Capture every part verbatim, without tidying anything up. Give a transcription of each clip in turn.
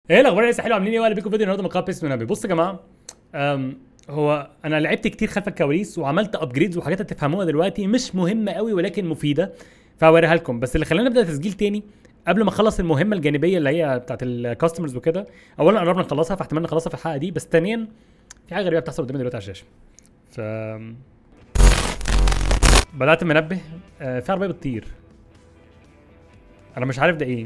ايه الاخبار يا لسه حلو عاملين ايه؟ ولا بيكم فيديو النهارده من قناه بيس من نبي. بصوا يا جماعه، أم هو انا لعبت كتير خلف الكواليس وعملت ابجريدز وحاجات هتفهموها دلوقتي مش مهمه قوي ولكن مفيده، فهوريها لكم. بس اللي خلاني ابدا تسجيل تاني قبل ما اخلص المهمه الجانبيه اللي هي بتاعت الكاستمرز وكده. اولا قربنا نخلصها فاحتمال نخلصها في الحلقه دي، بس ثانيا في حاجه غريبه بتحصل قدامي دلوقتي على الشاشه. ف بدات منبه. آه في عربيه بتطير، انا مش عارف ده ايه.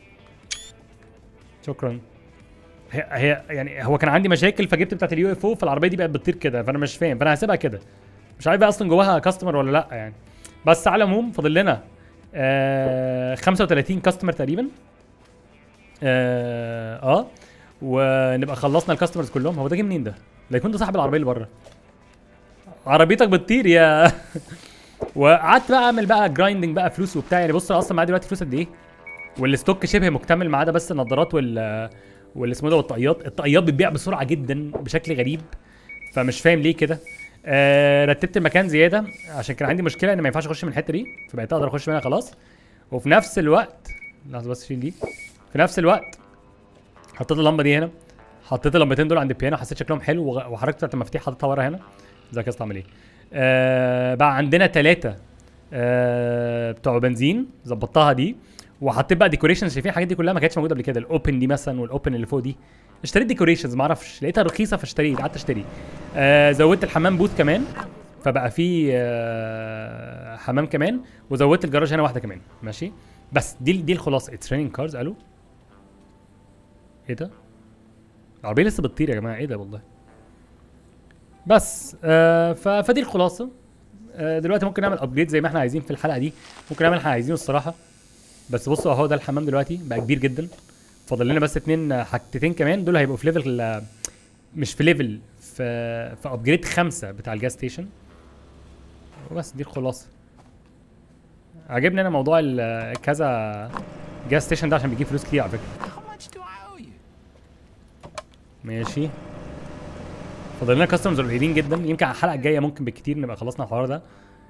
شكرا. هي هي يعني هو كان عندي مشاكل فجبت بتاعت اليو اف او، فالعربيه دي بقت بتطير كده، فانا مش فاهم، فانا هسيبها كده. مش عارف بقى اصلا جواها كاستمر ولا لا يعني. بس على العموم فاضل لنا آه خمسة وثلاثين كاستمر تقريبا. اه, آه ونبقى خلصنا الكاستمرز كلهم. هو ده جه منين ده؟ لا يكون ده صاحب العربيه اللي بره. عربيتك بتطير يا وقعدت بقى اعمل بقى جرايندنج بقى فلوس وبتاع. يعني بص اصلا معايا دلوقتي فلوس قد ايه، والستوك شبه مكتمل ما عدا بس النضارات وال واللي اسمه ده والطاقيات. الطاقيات بتبيع بسرعه جدا بشكل غريب، فمش فاهم ليه كده. آه رتبت المكان زياده عشان كان عندي مشكله ان ما ينفعش اخش من الحته دي، فبقيت اقدر اخش منها خلاص. وفي نفس الوقت لحظه بس شيل دي. في نفس الوقت حطيت اللمبه دي هنا، حطيت اللمبتين دول عند البيانو، حسيت شكلهم حلو وحركت بتاعت المفاتيح حطيتها ورا هنا. ازيك يا اسطى عامل ايه؟ آه بقى عندنا ثلاثه آه بتوع بنزين ظبطتها دي، وحطيت بقى ديكوريشنز. شايفين الحاجات دي كلها ما كانتش موجوده قبل كده. الاوبن دي مثلا والاوبن اللي فوق دي اشتريت ديكوريشنز، ما اعرفش لقيتها رخيصه فاشتريت، قعدت اشتري. آه زودت الحمام بوت كمان، فبقى في آه حمام كمان، وزودت الجراج هنا واحده كمان. ماشي، بس دي دي الخلاصه. اتس رينينج كارز. الو ايه ده؟ العربيه لسه بتطير يا جماعه، ايه ده والله. بس آه فدي الخلاصه. آه دلوقتي ممكن نعمل ابجريد زي ما احنا عايزين في الحلقه دي، ممكن نعمل اللي احنا عايزينه الصراحه. بس بصوا اهو ده الحمام دلوقتي بقى كبير جدا. فاضل لنا بس اتنين حاجتين كمان، دول هيبقوا في ليفل، مش في ليفل، في في ابجريد خمسة بتاع الجاز ستيشن. وبس دي الخلاصه. عجبني انا موضوع كذا جاز ستيشن ده عشان بيجيب فلوس كتير على فكره. ماشي، فاضل لنا كاستمرز قليلين جدا. يمكن على الحلقه الجايه ممكن بالكتير نبقى خلصنا الحوار ده.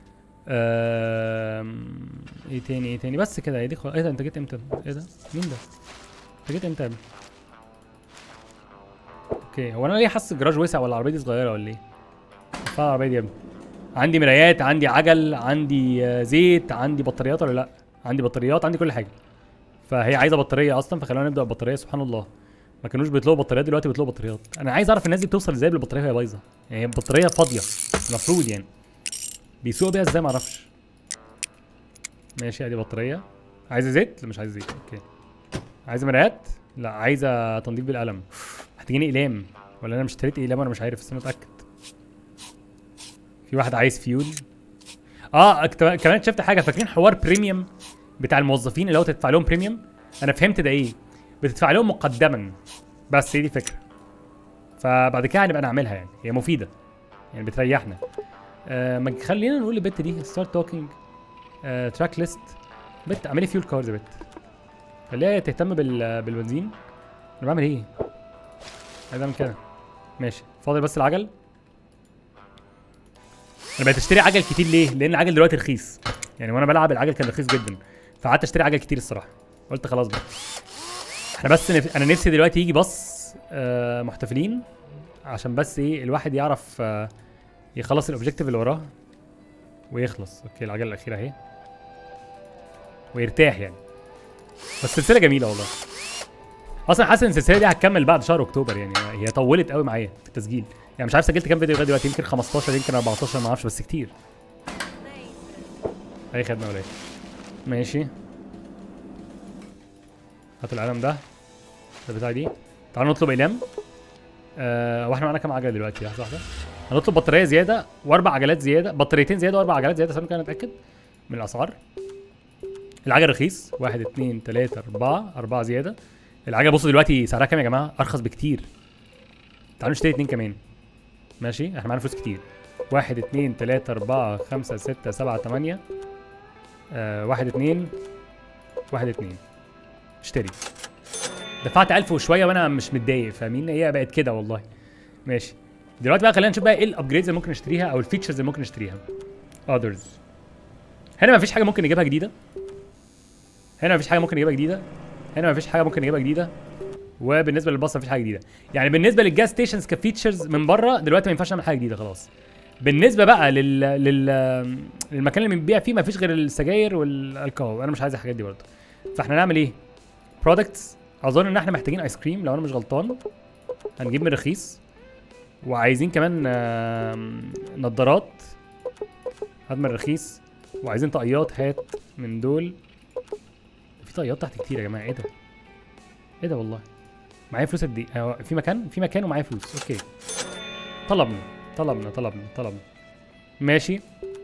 أم... ايه تاني ايه تاني بس كده. ايه دي خل... ايه ده؟ انت جيت امتى؟ ايه ده؟ مين ده؟ انت جيت امتى يا ابني؟ اوكي، هو انا ليه حاسس الجراج وسع ولا العربيه دي صغيره ولا ايه؟ فين العربيه دي يا ابني؟ عندي مرايات، عندي عجل، عندي آه زيت، عندي بطاريات ولا لا؟ عندي بطاريات، عندي كل حاجه. فهي عايزه بطاريه اصلا، فخلونا نبدا ببطاريه. سبحان الله، ما كانوش بيطلبوا بطاريات دلوقتي بيطلبوا بطاريات. انا عايز اعرف الناس دي بتوصل ازاي بالبطاريه وهي بايظه. يعني هي البطاريه فاضيه المفروض، يعني بيسوقوا بيها ازاي ما اعرفش. ماشي ادي بطاريه. عايزه زيت؟ لا مش عايزه زيت. اوكي، عايزه مرايات؟ لا عايزه تنظيف بالقلم. محتاجين اقلام ولا انا مش اشتريت اقلام وانا مش عارف، بس انا متاكد. في واحد عايز فيول. اه كمان شفت حاجه. فاكرين حوار بريميوم بتاع الموظفين اللي هو تدفع لهم بريميوم؟ انا فهمت ده ايه. بتدفع لهم مقدما، بس هي دي الفكره. فبعد كده هنبقى نعملها، يعني هي مفيده يعني بتريحنا. آه ما خلينا نقول للبت دي ستارت توكينج تراك ليست. بت اعملي فيول كارز يا بت، خليها تهتم بال بالبنزين. انا بعمل ايه؟ عايز اعمل كده. ماشي، فاضل بس العجل. انا بقيت اشتري عجل كتير ليه؟ لان العجل دلوقتي رخيص. يعني وانا بلعب العجل كان رخيص جدا، فقعدت اشتري عجل كتير الصراحه. قلت خلاص بقى احنا بس نف... انا نفسي دلوقتي يجي بص آه محتفلين، عشان بس ايه الواحد يعرف آه يخلص الاوبجيكتيف اللي وراه ويخلص. اوكي العجله الاخيره اهي ويرتاح يعني. بس سلسله جميله والله. اصلا حاسس ان السلسله دي هتكمل بعد شهر اكتوبر، يعني هي طولت قوي معايا في التسجيل. يعني مش عارف سجلت كام فيديو لغايه دلوقتي، يمكن خمستاشر يمكن اربعتاشر ما اعرفش، بس كتير. اي خدمه ولا ايه؟ ماشي، هات القلم ده ده بتاع دي. تعالوا نطلب اقلام. آه واحنا معانا كام عجله دلوقتي؟ واحده واحده. هنطلب بطاريه زياده واربع عجلات زياده، بطاريتين زياده واربع عجلات زياده. استنى كده نتاكد من الاسعار. العجل رخيص. واحد اتنين تلاته اربعه، اربعه زياده. العجله بصوا دلوقتي سعرها كام يا جماعه؟ ارخص بكتير. تعالوا نشتري اتنين كمان. ماشي، احنا معانا فلوس كتير. واحد اتنين تلاته اربعه خمسه سته سبعه تمانيه. آه واحد اتنين واحد اتنين. اشتري. دفعت الف وشويه وانا مش متضايق، فاهمين؟ هي بقت كده والله. ماشي، دلوقتي بقى خلينا نشوف بقى ايه الابجريدز اللي ممكن نشتريها او الفيتشرز اللي ممكن نشتريها. اذرز. هنا مفيش حاجه ممكن نجيبها جديده. هنا مفيش حاجه ممكن نجيبها جديده. هنا مفيش حاجه ممكن نجيبها جديده. وبالنسبه للباص مفيش حاجه جديده. يعني بالنسبه للجاز ستيشنز كفيتشرز من بره دلوقتي ما ينفعش نعمل حاجه جديده خلاص. بالنسبه بقى لل لل للمكان اللي بنبيع فيه مفيش غير السجاير والالكول، انا مش عايز الحاجات دي برضه. فاحنا نعمل ايه؟ برودكتس. اظن ان احنا محتاجين ايس كريم لو انا مش غلطان، هنجيب من الرخيص. وعايزين كمان نظارات، هات من الرخيص. وعايزين طاقيات، هات من دول. في طاقيات تحت كتير يا جماعه، ايه ده؟ ايه ده والله؟ معايا فلوس قد ايه؟ في مكان في مكان ومعايا فلوس، اوكي. طلبنا طلبنا طلبنا طلبنا ماشي.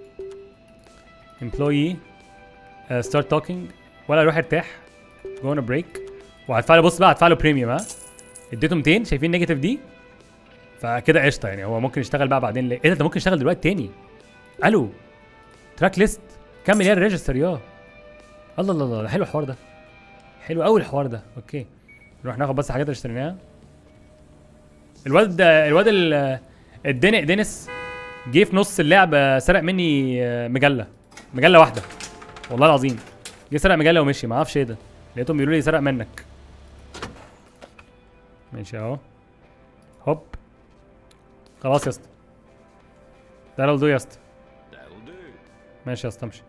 امبلوي ستارت توكينج ولا اروح ارتاح جونا بريك. وهدفع له، بص بقى هدفع له بريميوم. ها اديته ميتين، شايفين نيجاتيف دي؟ فكده قشطه يعني. هو ممكن يشتغل بقى بعدين. ليه؟ ايه ده؟ ده ممكن يشتغل دلوقتي تاني. الو تراك ليست كم مليار ريجستر يا الله الله الله. حلو الحوار ده، حلو قوي الحوار ده. اوكي نروح ناخد بس الحاجات اللي اشتريناها. الواد ده الواد الدنق دينيس جه في نص اللعبه سرق مني مجله مجله واحده والله العظيم. جه سرق مجله ومشي، ما اعرفش ايه ده. لقيتهم بيقولوا لي سرق منك. ماشي اهو. هوب خلاص يا اسطى. ده دو يا اسطى. ماشي يا اسطى امشي.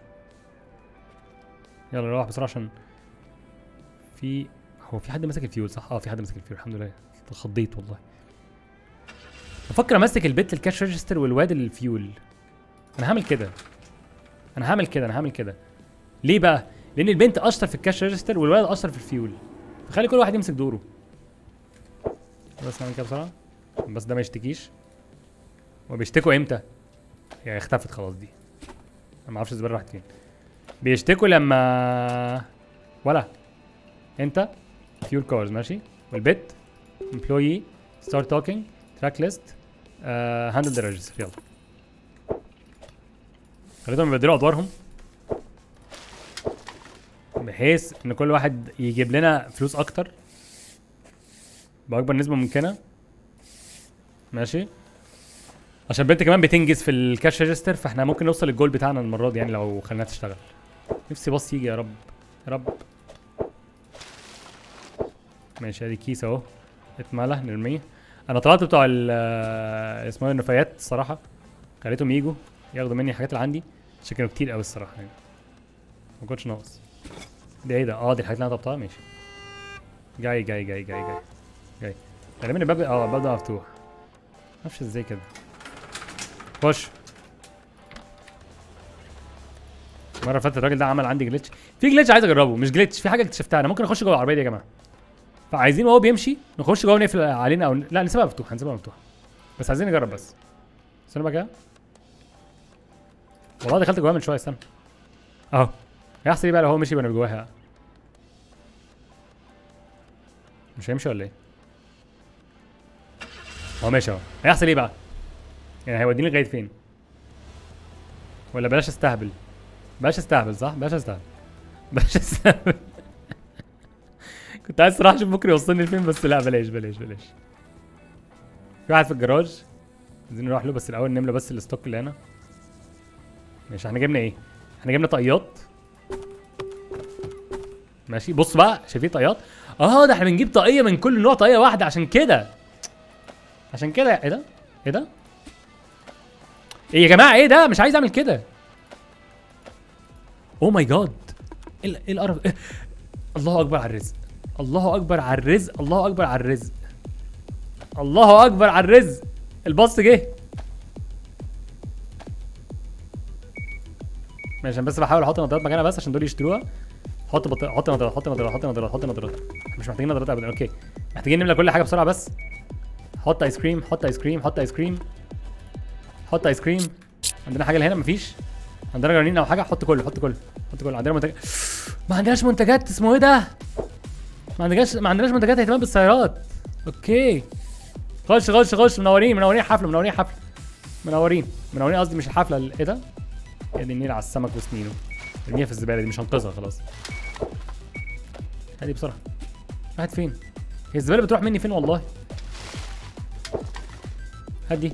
يلا نروح بسرعه عشان في هو في حد ماسك الفيول صح؟ اه في حد ماسك الفيول الحمد لله. اتخضيت والله. بفكر امسك البت الكاش ريجستر والواد الفيول. انا هعمل كده انا هعمل كده انا هعمل كده ليه بقى؟ لان البنت اشطر في الكاش ريجستر والولد اشطر في الفيول، فخلي كل واحد يمسك دوره. بس نعمل كده بسرعه بس ده ما يشتكيش. وبيشتكوا امتى؟ يعني اختفت خلاص دي، انا ما اعرفش الزباله راحت فين. بيشتكوا لما ولا انت فيول كارز ماشي، والبت امبلوي ستارت توكينج تراك ليست هاندل ذا ريجستر. يلا خليتهم يبدلوا ادوارهم بحيث ان كل واحد يجيب لنا فلوس اكتر باكبر نسبه ممكنه ماشي. عشان البنت كمان بتنجز في الكاش ريجستر، فاحنا ممكن نوصل للجول بتاعنا المره دي يعني لو خليناها تشتغل. نفسي باص يجي يا رب يا رب. ماشي ادي كيس اهو اتملى نرميه. انا طلعت بتوع ال اسمه ايه النفايات الصراحه، خليتهم يجوا ياخدوا مني الحاجات اللي عندي عشان كانوا كتير قوي الصراحه يعني، ما كنتش ناقص. ده ايه ده؟ اه دي الحاجات اللي انا طلبتها ماشي. جاي جاي جاي جاي جاي جاي غالبا الباب اه الباب ده مفتوح، معرفش ازاي كده. خش. المره اللي فاتت الراجل ده عمل عندي جلitch. في جلitch عايز اجربه، مش جلitch، في حاجه اكتشفتها. انا ممكن اخش جوه العربيه دي يا جماعه. فعايزين وهو بيمشي نخش جوه ونقفل علينا او لا نسيبها مفتوحه نسيبها مفتوحه. بس عايزين نجرب بس. استنى بقى كده. والله دخلت جواها من شويه استنى. اهو. هيحصل ايه بقى لو هو مشي وانا جواها؟ مش هيمشي ولا ايه؟ هو ماشي اهو. هيحصل ايه بقى؟ يعني هيوديني لغايه فين؟ ولا بلاش استهبل؟ بلاش استهبل صح؟ بلاش استهبل. بلاش استهبل. كنت عايز صراحه اشوف ممكن يوصلني لفين بس لا بلاش بلاش بلاش. في واحد في الجراج عايزين نروح له بس الاول نملى بس الستوك اللي هنا. ماشي احنا جبنا ايه؟ احنا جبنا طاقيات. ماشي بص بقى شايفين طاقيات؟ اه ده احنا بنجيب طاقيه من كل نوع طاقيه واحده عشان كده. عشان كده ايه ده؟ ايه ده؟ ايه يا جماعه ايه ده؟ مش عايز اعمل كده. اوه ماي جاد. ايه ايه القرف؟ إيه؟ الله اكبر على الرزق. الله اكبر على الرزق. الله اكبر على الرزق. الله اكبر على الرزق. الباص جه. ماشي انا بس بحاول احط نظارات مكانها بس عشان دول يشتروها. حط بط... حط نظارات حط نظارات حط نظارات حط نظارات. مش محتاجين نظارات ابدا. اوكي محتاجين نملى كل حاجه بسرعه بس. حط ايس كريم حط ايس كريم حط ايس كريم حط ايس كريم. عندنا حاجه هنا مفيش. عندنا جرانين او حاجه. حط كله حط كله حط كله. عندنا منتجات. ما عندناش منتجات اسمه ايه ده؟ ما عندناش ما عندناش منتجات اهتمام بالسيارات. اوكي خش خش خش. منورين منورين حفله منورين حفله منورين منورين قصدي مش الحفله. ايه ده؟ يا دي النيل على السمك وسنينه. ارميها في الزباله دي مش هنقذها خلاص. هاتي بسرعه. راحت فين؟ هي الزباله بتروح مني فين والله؟ هات دي.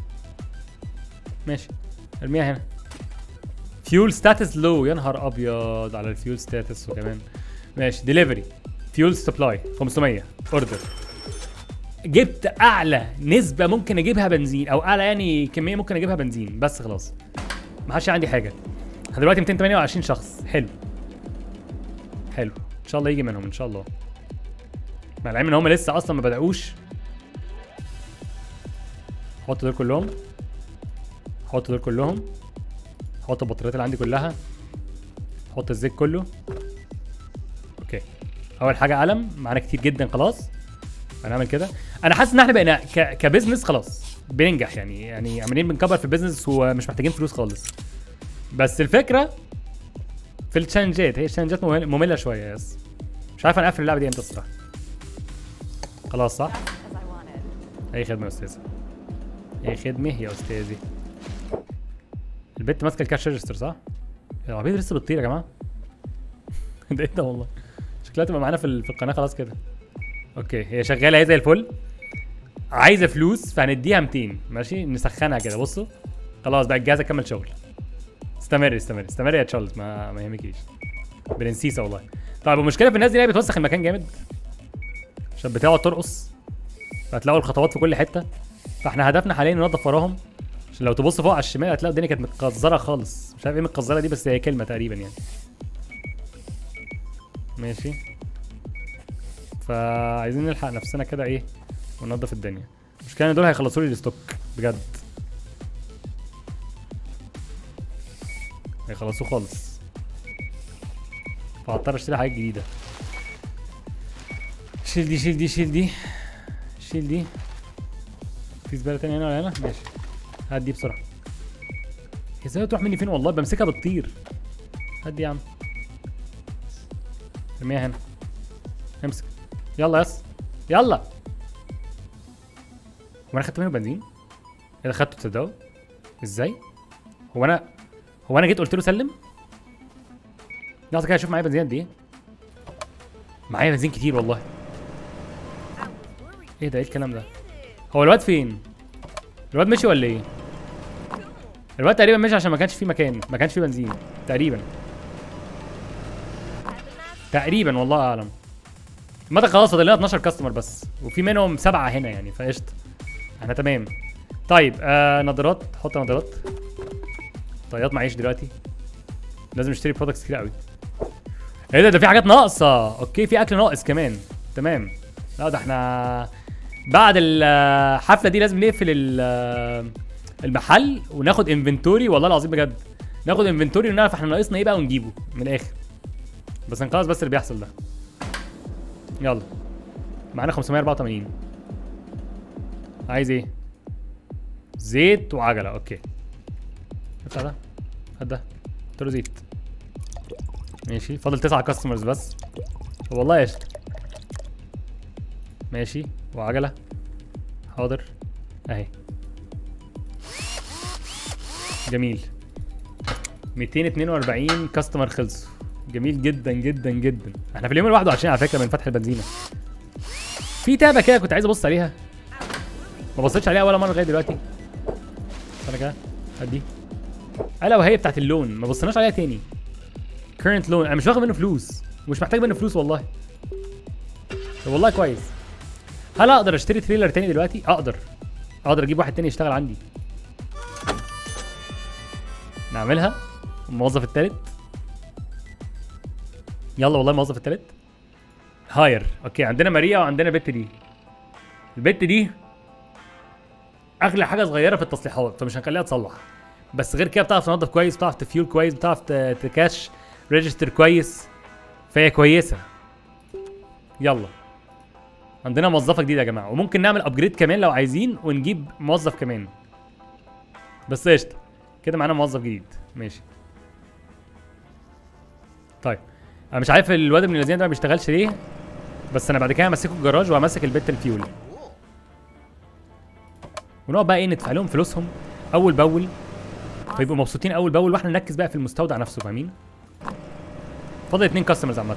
ماشي ارميها هنا. فيول ستاتس لو. يا نهار ابيض على الفيول ستاتس. وكمان ماشي ديليفري. فيول سبلاي خمسمية اوردر. جبت اعلى نسبه ممكن اجيبها بنزين، او اعلى يعني كميه ممكن اجيبها بنزين، بس خلاص ما حدش عندي حاجه. احنا دلوقتي ميتين وتمانية وعشرين شخص. حلو حلو ان شاء الله يجي منهم ان شاء الله، مع العلم ان هم لسه اصلا ما بدأوش. حط دول كلهم، حط دول كلهم، حط البطاريات اللي عندي كلها، حط الزيت كله. اوكي اول حاجه قلم معانا كتير جدا، خلاص هنعمل كده. انا حاسس ان احنا بقينا ك... كبزنس خلاص بننجح، يعني يعني عمالين بنكبر في البيزنس ومش محتاجين فلوس خالص. بس الفكره في التشالنجات، هي التشالنجات ممله شويه. يس مش عارف انا اقفل اللعبه دي امتى الصراحه. خلاص صح؟ اي خدمه يا استاذ، اي خدمه يا استاذي. البت ماسكه الكاش ريجستر صح؟ العربيه لسه بتطير يا جماعه. ده ايه ده والله، شكلها تبقى معانا في في القناه خلاص كده. اوكي هي شغاله اهي زي الفل. عايزه فلوس فهنديها ميتين ماشي، نسخنها كده. بصوا خلاص بقى الجهاز كمل شغل. استمر استمر استمر يا تشارلز، ما ما يهمكيش. برنسيسه والله. طيب المشكله في الناس دي ان هي بتوسخ المكان جامد عشان بتقعد ترقص، فهتلاقوا الخطوات في كل حته. فاحنا هدفنا حاليا ننضف وراهم، عشان لو تبص فوق على الشمال هتلاقوا الدنيا كانت متقذره خالص. مش عارف ايه متقذره دي، بس هي كلمه تقريبا يعني. ماشي فعايزين نلحق نفسنا كده ايه وننضف الدنيا. المشكله ان دول هيخلصوا لي الستوك بجد، هيخلصوه خالص، فهضطر اشتري حاجات جديده. شيل دي شيل دي شيل دي شيل دي. في زباله تانية هنا ولا هنا؟ ماشي هات دي بسرعه. هي ازاي تروح مني فين والله، بمسكها بتطير. هات دي يا عم، ارميها هنا. امسك يلا يس يلا. هو انا خدت منه بنزين؟ ايه ده خدته تصدقوا؟ ازاي؟ هو انا هو انا جيت قلت له سلم؟ لحظه كده اشوف معايا بنزين قد ايه؟ معايا بنزين كتير والله. ايه ده ايه الكلام ده؟ هو الواد فين؟ الواد مشي ولا ايه؟ الواد تقريبا مشي عشان ما كانش فيه مكان، ما كانش فيه بنزين تقريبا. تقريبا والله اعلم. متى خلاص فاضل لنا اتناشر كاستمر بس، وفي منهم سبعه هنا يعني، فقشطه احنا تمام. طيب آه نظارات، حط نظارات. طيات معيش دلوقتي، لازم اشتري برودكتس كتير قوي. ايه ده ده في حاجات ناقصه. اوكي في اكل ناقص كمان. تمام. لا ده احنا بعد الحفله دي لازم نقفل المحل وناخد انفنتوري، والله العظيم بجد ناخد انفنتوري ونعرف احنا ناقصنا ايه بقى ونجيبه من الاخر. بس نخلص بس اللي بيحصل ده. يلا معانا خمسمية واربعة وتمانين. عايز ايه؟ زيت وعجله. اوكي افتح ده، هات ده، قلت له زيت. ماشي فاضل تسعة كاستمرز بس والله قشطه. ماشي وعجله حاضر اهي. جميل ميتين واتنين واربعين كاستمر خلصوا. جميل جدا جدا جدا. احنا في اليوم ال واحد وعشرين على فكره من فتح البنزينه. في تابه كده كنت عايز ابص عليها، ما بصيتش عليها ولا مره لغايه دلوقتي. استنى كده هات دي. الا وهي بتاعت اللون، ما بصيناش عليها تاني. كيرنت لون، انا مش واخد منه فلوس ومش محتاج منه فلوس والله. طب والله كويس. هل اقدر اشتري تريلر تاني دلوقتي؟ اقدر اقدر اجيب واحد تاني يشتغل عندي. نعملها. الموظف التالت. يلا والله الموظف التالت. هاير. اوكي عندنا ماريا وعندنا البت دي. البت دي اغلى حاجه صغيره في التصليحات، فمش هنخليها تصلح. بس غير كده بتعرف تنظف كويس، بتعرف تفيول كويس، بتعرف تكاش ريجستر كويس، فهي كويسه. يلا عندنا موظفه جديده يا جماعه، وممكن نعمل ابجريد كمان لو عايزين ونجيب موظف كمان. بس قشطه كده معانا موظف جديد. ماشي طيب انا مش عارف الواد ابن الذين ده ما بيشتغلش ليه، بس انا بعد كده همسكه الجراج وهمسك البت الفيول، ونقعد بقى ايه ندفع لهم فلوسهم اول باول، فيبقوا مبسوطين اول باول، واحنا نركز بقى في المستودع نفسه. فاهمين؟ فاضل اتنين كاستمرز عامه.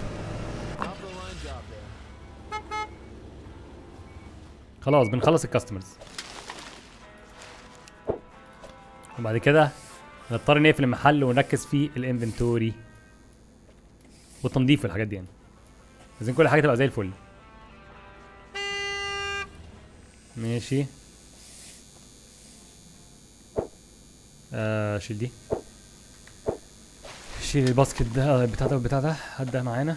خلاص بنخلص الكاستمرز وبعد كده نضطر نقفل المحل ونركز في الانفنتوري والتنظيف والحاجات دي يعني. عايزين كل حاجه تبقى زي الفل. ماشي. آه شيل دي، شيل الباسكت ده بتاع ده والبتاع ده، هات ده معانا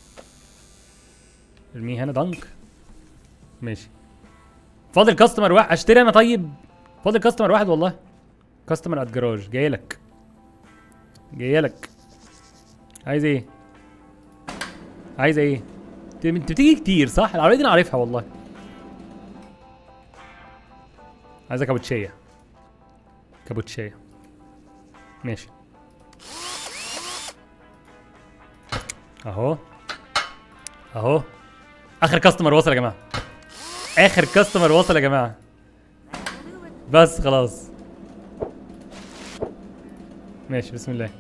ارميه هنا دنك. ماشي. فاضل كاستمر واحد اشتري انا. طيب فاضل كاستمر واحد والله. كاستمر ات جراج. جايلك جايلك. عايز ايه؟ عايز ايه؟ انت بتيجي كتير صح؟ العربيه دي انا عارفها والله. عايزه كابوتشيه. كابوتشيه. ماشي. اهو اهو. اخر كاستمر وصل يا جماعه. اخر كاستمر وصل يا جماعه. بس خلاص. ماشي بسم الله.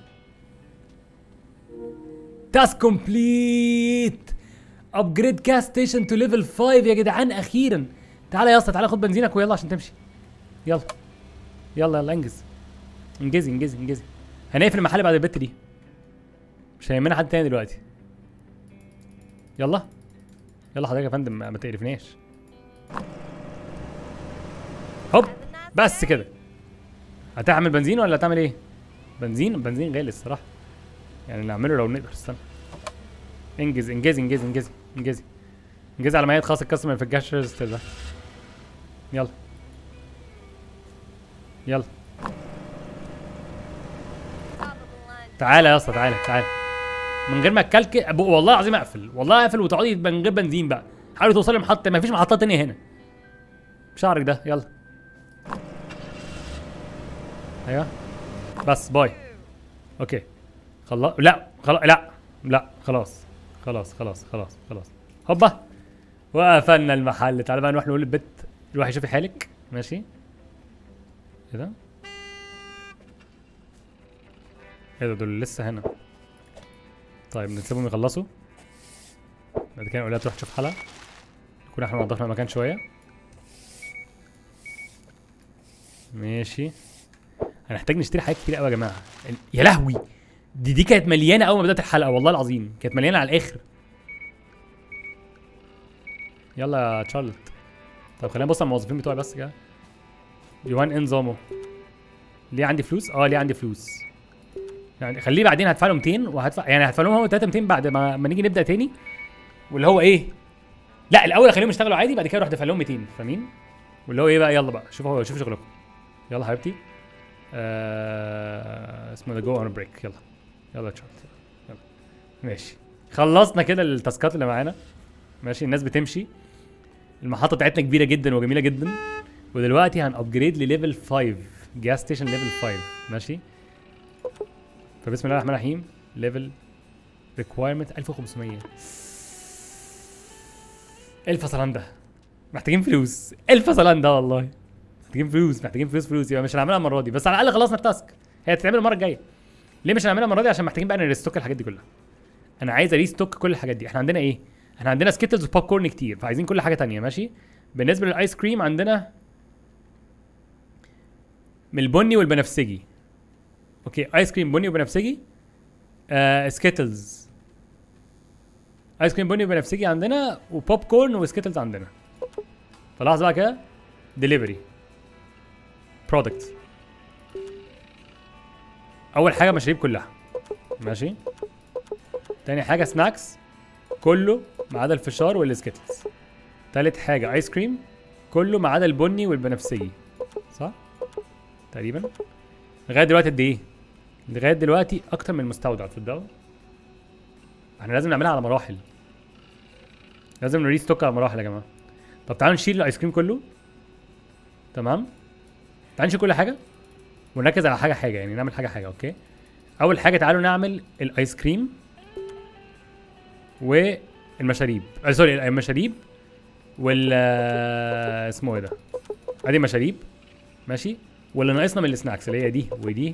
تاسك كومبليت. ابجريد جاس ستيشن تو ليفل خمسة يا جدعان اخيرا. تعالى يا اسطى تعالى خد بنزينك ويلا عشان تمشي. يلا يلا يلا انجز. انجزي انجزي انجزي. هنقفل المحل بعد البت دي. مش هيهمنا حد تاني دلوقتي. يلا يلا حضرتك يا فندم ما تقرفناش. هوب بس كده. هتعمل بنزين ولا هتعمل ايه؟ بنزين بنزين غالي الصراحه يعني، نعمله لو نقدر. استنى. انجز انجز انجز انجز انجز انجز على ما يتخلص الكاستمر في الكاش ريجستر ده. يلا يلا تعالى يا اسطى تعالى تعالى من غير ما اتكلك. والله العظيم اقفل والله اقفل وتقعدي من غير بنزين بقى. حاولي توصلي لمحطه، ما فيش محطات تانيه هنا. شعرك ده. يلا ايوه بس باي. اوكي خلاص. لا خلاص لا لا خلاص خلاص خلاص خلاص خلاص. هوبا وقفلنا المحل. تعالى بقى نروح نقول للبت روحي شوفي حالك. ماشي. ايه ده؟ ايه ده؟ دول لسه هنا. طيب نسيبهم يخلصوا بعد كده نقول لها تروح تشوف حالها. نكون احنا نضفنا المكان شويه. ماشي. هنحتاج نشتري حاجات كتير قوي يا جماعه. يا لهوي دي دي كانت مليانه اول ما بدات الحلقه والله العظيم. كانت مليانه على الاخر. يلا يا تشارلت. طب خلينا نبص على الموظفين بتوعي بس كده. يوان ايه نظامه؟ ليه عندي فلوس؟ اه ليه عندي فلوس. يعني خليه بعدين هدفع له ميتين وهدفع يعني هدفع لهم هو تلاتة ميتين بعد ما, ما نيجي نبدا تاني. واللي هو ايه؟ لا الاول اخليهم يشتغلوا عادي بعد كده اروح ادفع لهم ميتين. فاهمين؟ واللي هو ايه بقى؟ يلا بقى شوفوا شوفوا شغلكم. يلا حبيبتي. آه اسمه ده جو اون بريك. يلا يلا يا تشارلت يلا. ماشي خلصنا كده التاسكات اللي معانا. ماشي الناس بتمشي. المحطه بتاعتنا كبيره جدا وجميله جدا. ودلوقتي هنابجريد لليفل خمسة جاس ستيشن ليفل خمسة. ماشي. فبسم الله الرحمن الرحيم. ليفل ريكوايرمنت ألف وخمسمية. الفصلان ده محتاجين فلوس. الفصلان ده والله محتاجين فلوس محتاجين فلوس فلوس. يبقى مش هنعملها المره دي بس على الاقل خلصنا التاسك. هي هتتعمل المره الجايه. ليه مش هنعملها المره دي؟ عشان محتاجين بقى نريستوك الحاجات دي كلها. انا عايز اريستوك كل الحاجات دي. احنا عندنا ايه؟ احنا عندنا سكيتلز وبوب كورن كتير فعايزين كل حاجه تانية. ماشي. بالنسبه للايس كريم عندنا من البني والبنفسجي. اوكي ايس كريم بني وبنفسجي. آه سكيتلز. ايس كريم بني وبنفسجي عندنا وبوب كورن وسكيتلز عندنا. فلاحظ بقى كده. ديليفري برودكت. اول حاجه مشاريب كلها. ماشي. تاني حاجه سناكس كله ما عدا الفشار والسكيتلز. تالت حاجه ايس كريم كله ما عدا البني والبنفسجي. صح تقريبا. لغايه دلوقتي قد ايه؟ لغايه دلوقتي اكتر من المستودع. تصدقوا احنا لازم نعملها على مراحل. لازم نريستوك على مراحل يا جماعه. طب تعالوا نشيل الايس كريم كله. تمام. تعالوا نشيل كل حاجه ونركز على حاجه حاجه يعني نعمل حاجه حاجه. اوكي اول حاجه تعالوا نعمل الايس كريم والمشاريب. آه سوري المشاريب وال اسمه ايه ده؟ ادي مشاريب. ماشي. واللي ناقصنا من السناكس اللي هي دي ودي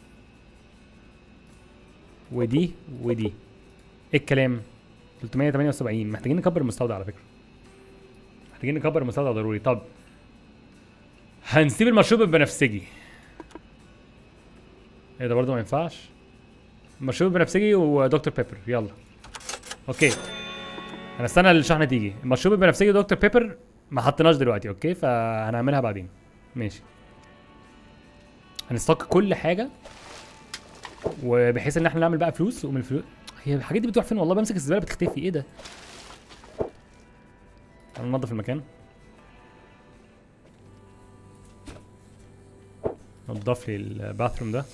ودي ودي. ايه الكلام؟ تلتمية وتمانية وسبعين. محتاجين نكبر المستودع على فكره. محتاجين نكبر المستودع ضروري. طب هنسيب المشروب البنفسجي. ايه ده برضه ما ينفعش؟ مشروب البنفسجي ودكتور بيبر. يلا اوكي انا استنى الشحنه تيجي. المشروب البنفسجي دكتور بيبر ما حطيناش دلوقتي، اوكي، فهنعملها بعدين. ماشي. هنستوك كل حاجه وبحيث ان احنا نعمل بقى فلوس، ومن الفلوس هي الحاجات دي بتروح فين؟ والله بمسك الزباله بتختفي، ايه ده؟ تعالوا ننضف المكان. نضف لي الباثروم ده.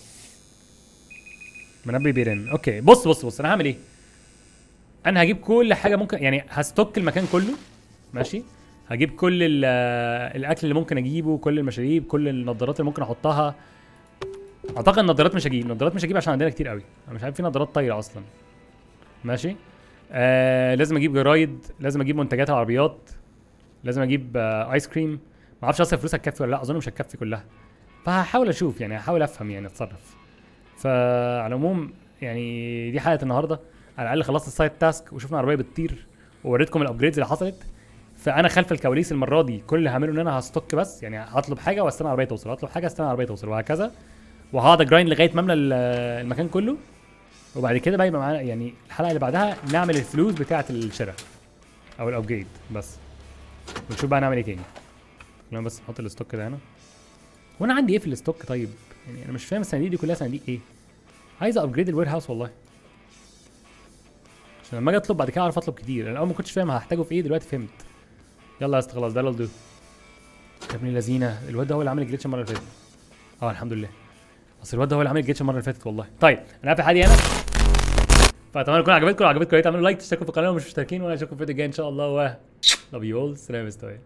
منبه بيرن. اوكي بص بص بص انا هعمل ايه؟ انا هجيب كل حاجه ممكن، يعني هستوك المكان كله. ماشي. هجيب كل الاكل اللي ممكن اجيبه، كل المشاريب، كل النظارات اللي ممكن احطها. اعتقد النظارات مش هجيب، النظارات مش هجيب عشان عندنا كتير قوي. انا مش عارف في نظارات طايره اصلا. ماشي. آه لازم اجيب جرايد، لازم اجيب منتجات العربيات، لازم اجيب آه ايس كريم. ما اعرفش اصلا فلوس هتكفي ولا لا، اظن مش هتكفي كلها. فهحاول اشوف، يعني هحاول افهم، يعني اتصرف. فعلى العموم يعني دي حلقه النهارده. على الاقل خلصت السايد تاسك وشفنا عربيه بتطير ووريتكم الابجريدز اللي حصلت. فانا خلف الكواليس المره دي كل اللي هعمله ان انا هستوك بس، يعني هطلب حاجه واستنى العربيه توصل، هطلب حاجه استنى العربيه توصل، وهكذا. وهقعد اجرايند لغايه ما املى المكان كله. وبعد كده بقى يبقى معانا، يعني الحلقه اللي بعدها نعمل الفلوس بتاعه الشراء او الابجريد بس. ونشوف بقى نعمل ايه تاني. خلينا بس نحط الستوك ده هنا. وانا عندي ايه في الستوك طيب؟ يعني انا مش فاهم الصناديق دي كلها صناديق ايه؟ عايز ابجريد الوير هاوس والله، عشان لما اجي اطلب بعد كده اعرف اطلب كتير. انا اول ما كنتش فاهم هحتاجه في ايه، دلوقتي فهمت. يلا يا اسطى خلاص ده اللي يا ابن اللذينه. الواد ده هو اللي عامل الجليتش المره اللي فاتت. اه الحمد لله. اصل الواد ده هو اللي عامل الجليتش المره اللي فاتت والله. طيب انا قافل حالي هنا. فاتمنى تكون عجبتكم، لو عجبتكم يا ريت تعملوا لايك، تشتركوا في القناه ومش مشتركين، وانا اشوفكم في الفيديو الجاي ان شاء الله. و love you all. سلام يا